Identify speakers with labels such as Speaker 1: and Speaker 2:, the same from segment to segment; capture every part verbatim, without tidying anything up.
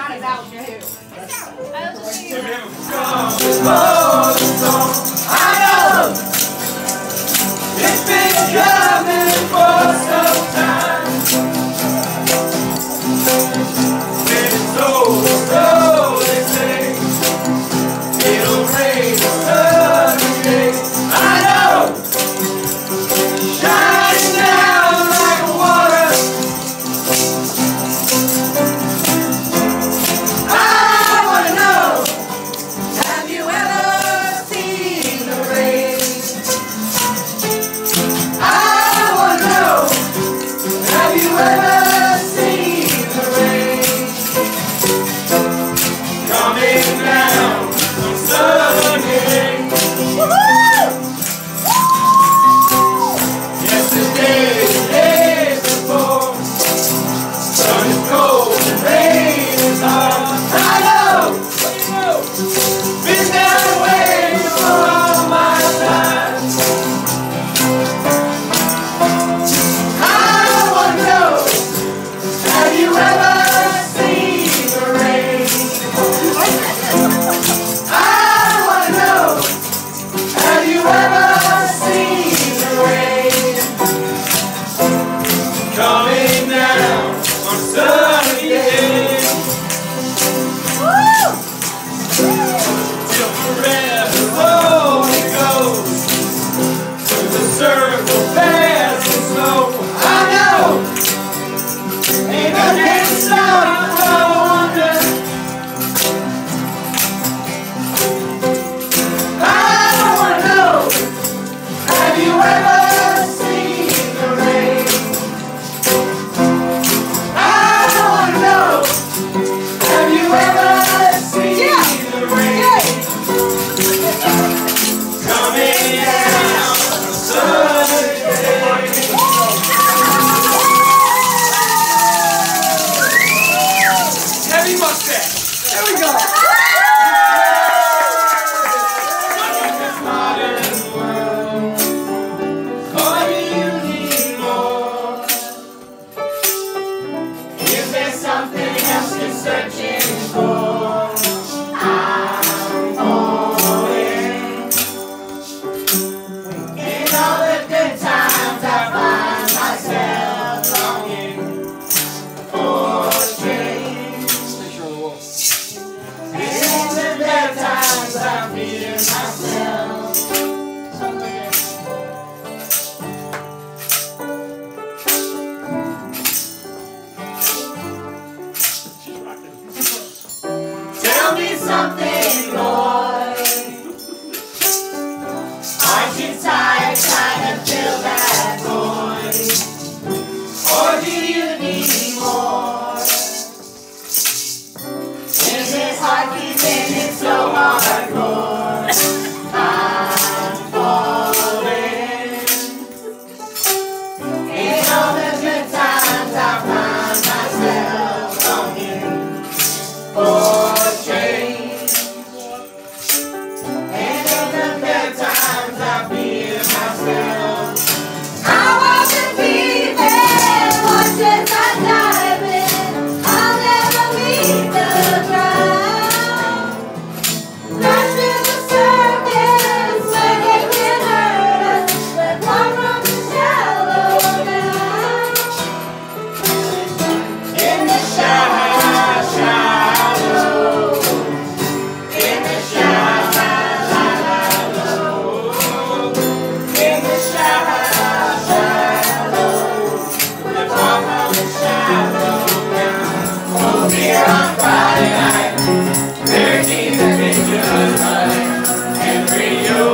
Speaker 1: Johnny's out too.
Speaker 2: I know it's been coming for some time. It's so slow, they say it'll rain again. I know, shining down like water. I wanna know, have you ever seen the rain? I wanna know, have you ever seen the rain coming down on Sunday? Yesterday, the day before, sun is cold and rain is hard. I know, been that way for all my life. I wanna know, have you ever seen the rain? I wanna know, have you ever seen the rain coming down on Sunday? Till forever slowly goes through the circle fast and slow. I know, ain't nothing stop the wonder. I wanna know, have you ever seen the rain? I wanna know, have you ever seen the rain coming down on Sunday? Heavy mustache. There we go. Modern world, or do you need more? Is there something else you're searching for? I'm falling. In all the good times I find myself longing for change. In the bad times I fear myself. Tell me something, boy. Aren't you tired trying to fill that void? Or do you need more? Is this heart keeping it so hardcore? I'm falling. In all the good times I find myself longing for change. And in the bad times I fear myself. I want to be there, watch as I dive in. I'll never leave the ground. Crash in the surface where they can hurt us, but come from the shallow now. In the shallow, shallow, in the shallow, in the shallow, shallow, the bottom of the shallow now. Oh, here on Friday night, there seems to be just like every year.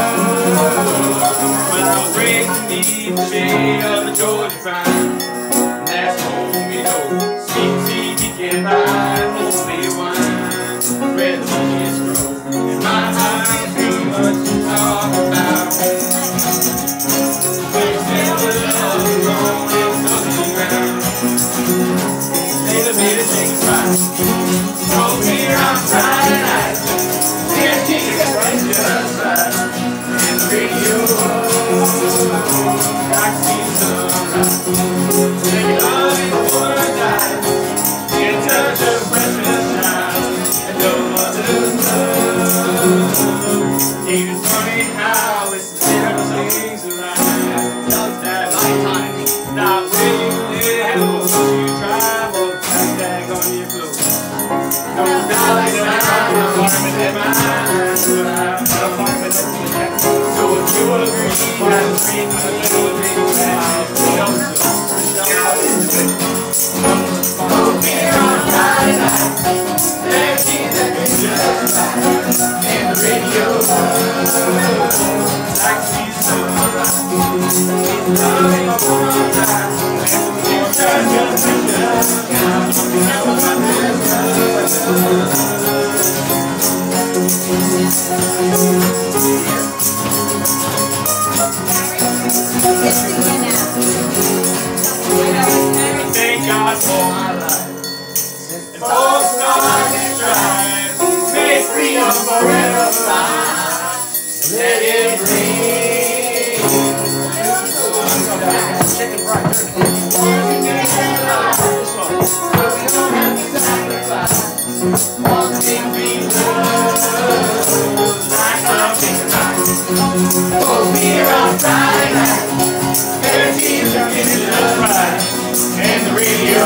Speaker 2: But I'll break beneath the shade of the Georgia pine. That's home we go. Sweet tea, pecan pie, homemade wine, red onions grow. In my eyes, too much to talk about. We're still love grown in southern ground. Say the baby sing right. So here on Friday night, there Jesus right just right. And the radio, I see sunrise. Take it on before I die. Can't touch the precious
Speaker 1: Thank God for my life. And for stars and stripes, may freedom forever fly. Let it ring. Chicken fried turkey. One thing we love, like something nice. Oh, we're on Friday night. Their teams are getting us right. And the radio,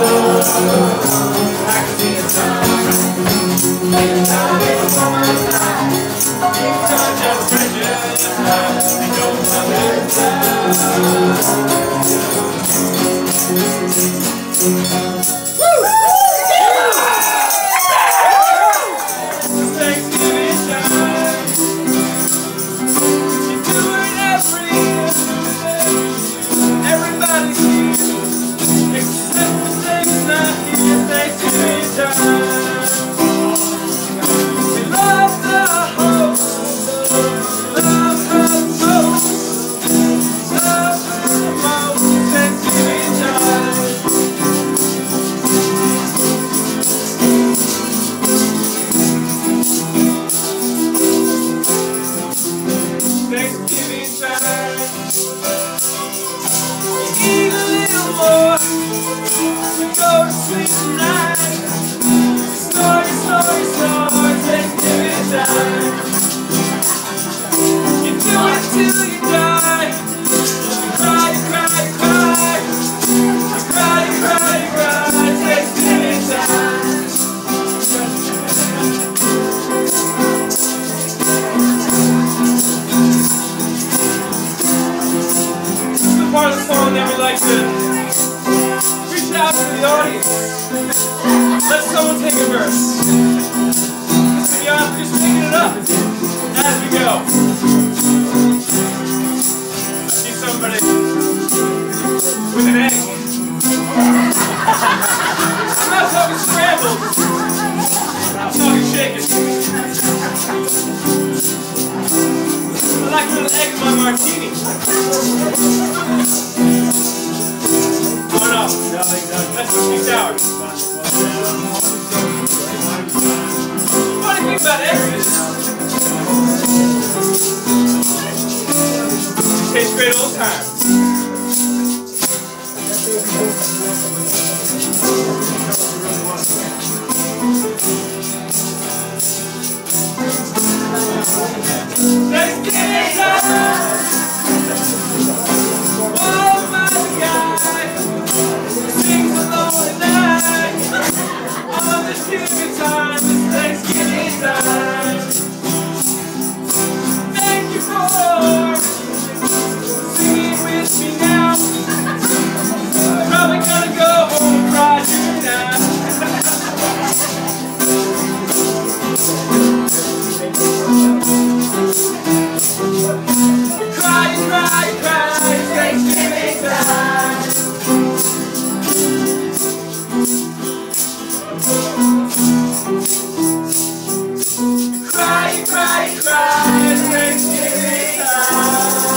Speaker 1: I can see the sunrise. It's time for my time. It's such a precious time. They don't Thanksgiving time. You do it every year. Everybody's here. Except the thing's not here. Thanksgiving time. We love the host. Love her most. Love her most. Thanksgiving time. Thanksgiving time. Eat a little more. Go to sleep tonight. Snore, snore, snore. Thanksgiving time. You do it till you die. You cry, you cry, you cry. You cry, you cry, you cry. Thanksgiving time. This is the part of the song that we like to reach out to the audience. Let someone take a verse. Just be honest, just picking it up as we go. I see somebody with an egg. I'm not talking scrambled. I'm talking shaken. I like a little egg in my martini. Oh no, that's too sour. Funny thing about eggs is it tastes great all the time. Thanksgiving time. Oh my God, sings alone at night. On this giving time, it's Thanksgiving time. Thank you for singing with me now. Probably gonna go home and cry tonight. Cry, cry, cry, it's Thanksgiving time. Cry, cry, cry, it's Thanksgiving time.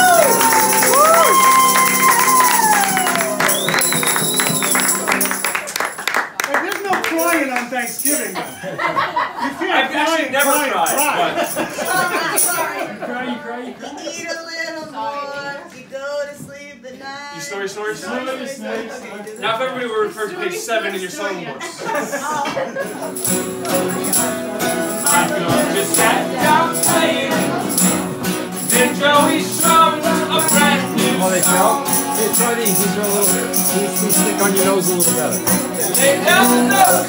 Speaker 3: Hey, there's no crying on Thanksgiving. You can't
Speaker 1: I've actually never
Speaker 3: cry,
Speaker 1: cried.
Speaker 3: cry.
Speaker 2: Sorry.
Speaker 3: You cry, you cry, you cry.
Speaker 2: You eat a little more. You go to sleep at night.
Speaker 1: You snore, snore, snore.
Speaker 3: Snore, snore, snore.
Speaker 1: Now if everybody were referred to page seven in your songbooks. Michael just sat down playing. Then Joey strummed a brand new
Speaker 4: Oh, they
Speaker 1: song.
Speaker 4: fell? Hey, try these. These are a little bit. These, these stick on your nose a little better.
Speaker 1: Laid down the notes.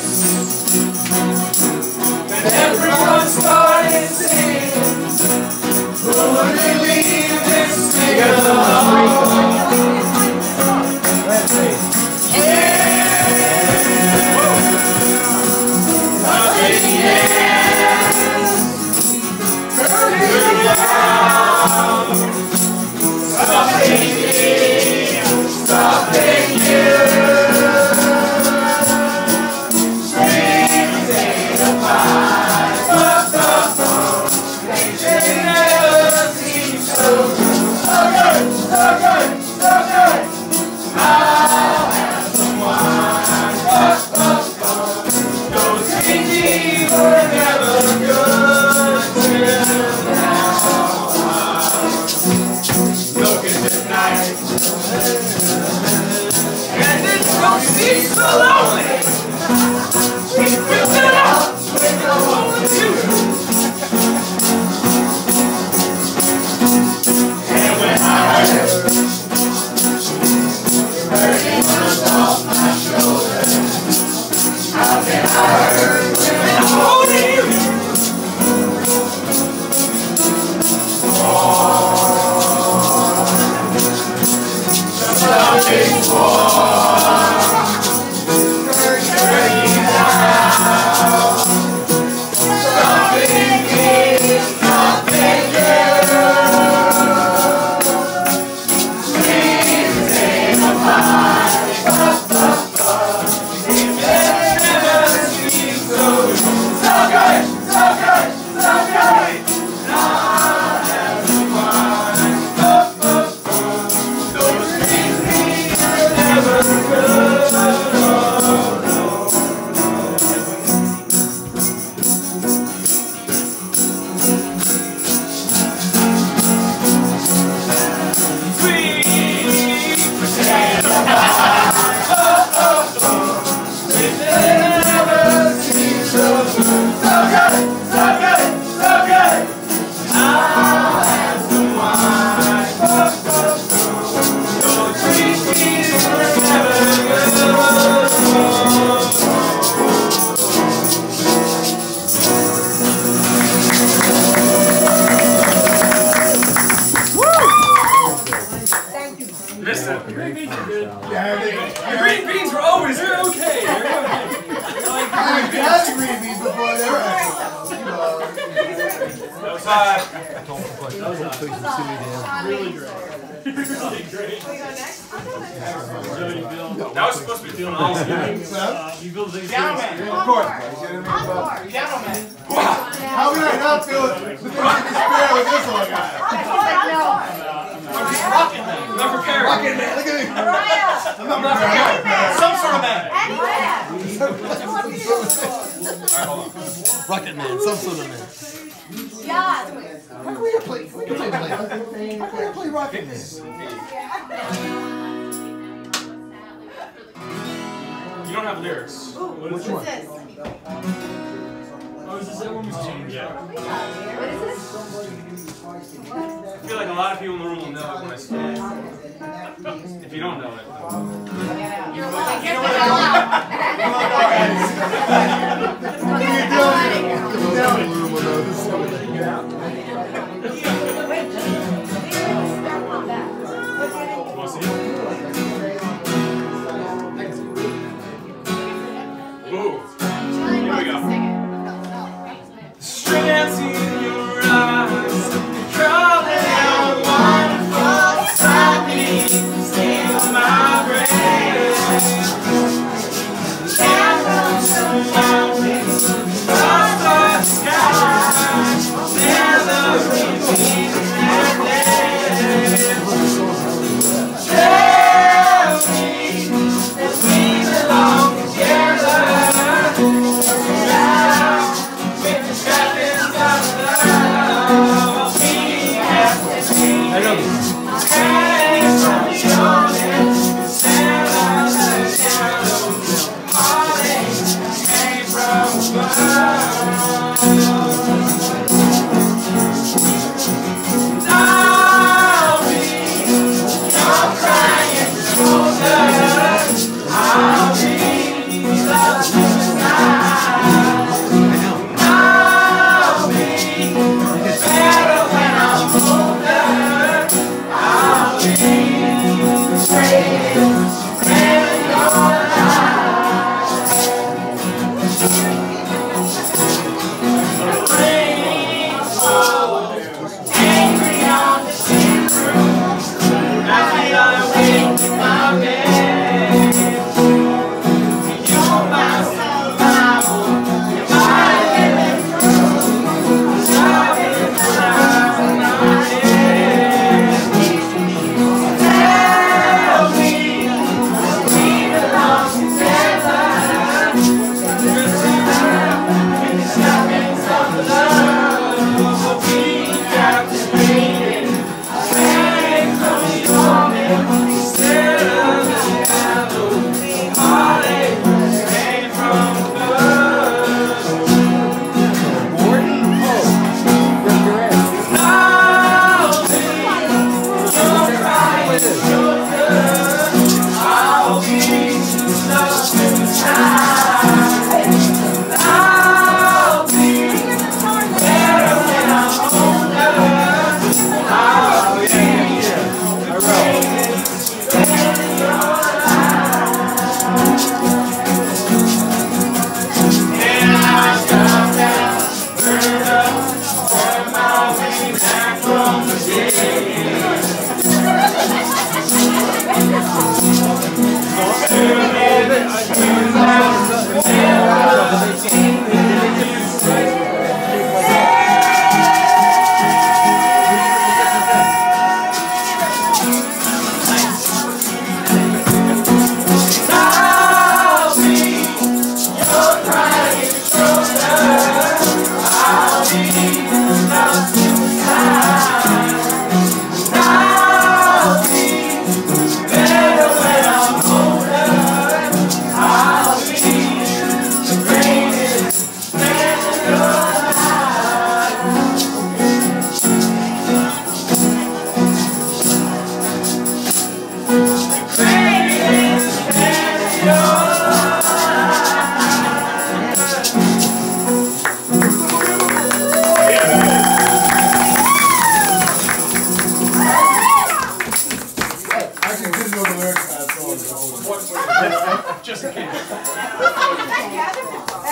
Speaker 1: And everyone started singing. Who would believe this sing along?
Speaker 4: Let's see.
Speaker 1: Yeah.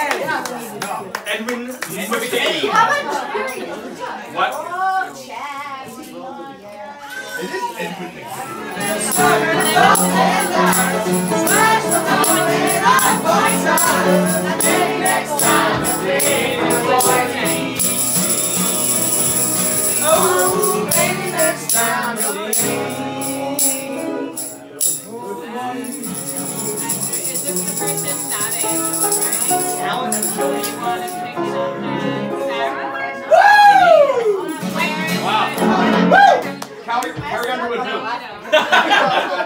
Speaker 1: Edwin McKay.
Speaker 2: How about Jerry?
Speaker 1: What?
Speaker 2: Oh, Chad.
Speaker 1: It is Edwin McKay. Next time the baby boy came. Oh, baby, next time the baby.
Speaker 5: Is this the person not Angela, right? Alan and Joey. You want to pick it up next? Sarah?
Speaker 1: Wow. Woo! Carry, carry on with who?
Speaker 5: I don't.